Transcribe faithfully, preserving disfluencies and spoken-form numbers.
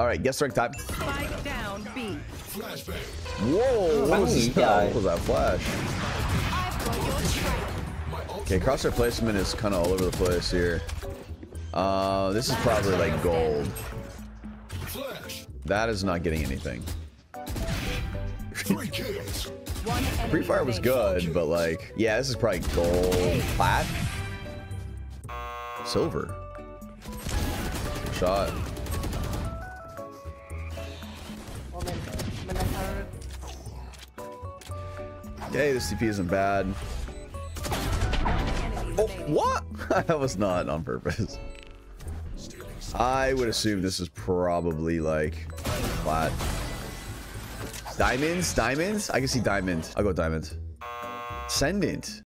All right, guess rank time. Spike down B. Whoa, what was, Funny that? guy. What was that flash? Okay, crosshair placement is kind of all over the place here. Uh, this is probably like gold. That is not getting anything. Pre-fire was good, but like, yeah, this is probably gold. Plat? Silver. Shot. Yay, this C P isn't bad. Oh, what? That was not on purpose. I would assume this is probably like flat. Diamonds? Diamonds? I can see diamond. I'll go diamond. Ascendant.